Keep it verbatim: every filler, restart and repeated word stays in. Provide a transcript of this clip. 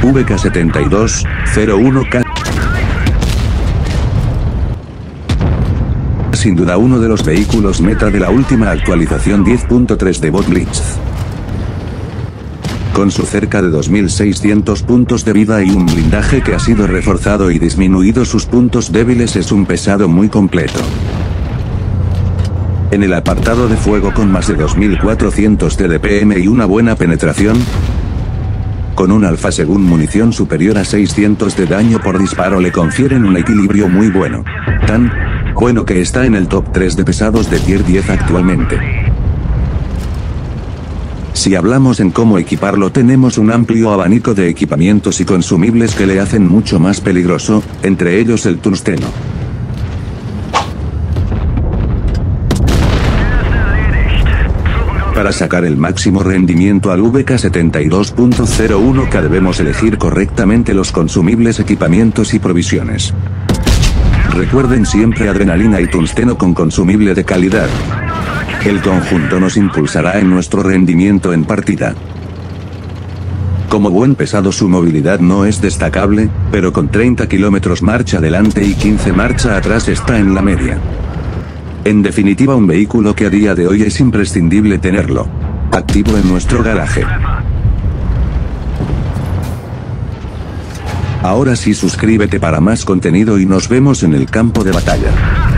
V K setenta y dos cero uno K. Sin duda uno de los vehículos meta de la última actualización diez punto tres de Bot Blitz. Con su cerca de dos mil seiscientos puntos de vida y un blindaje que ha sido reforzado y disminuido sus puntos débiles, es un pesado muy completo. En el apartado de fuego, con más de dos mil cuatrocientos de D P M y una buena penetración, con un alfa según munición superior a seiscientos de daño por disparo, le confieren un equilibrio muy bueno. Tan bueno que está en el top tres de pesados de tier diez actualmente. Si hablamos en cómo equiparlo, tenemos un amplio abanico de equipamientos y consumibles que le hacen mucho más peligroso, entre ellos el tungsteno. Para sacar el máximo rendimiento al V K setenta y dos punto cero uno K debemos elegir correctamente los consumibles, equipamientos y provisiones. Recuerden siempre adrenalina y tungsteno con consumible de calidad. El conjunto nos impulsará en nuestro rendimiento en partida. Como buen pesado, su movilidad no es destacable, pero con treinta kilómetros marcha adelante y quince marcha atrás está en la media. En definitiva, un vehículo que a día de hoy es imprescindible tenerlo activo en nuestro garaje. Ahora sí, suscríbete para más contenido y nos vemos en el campo de batalla.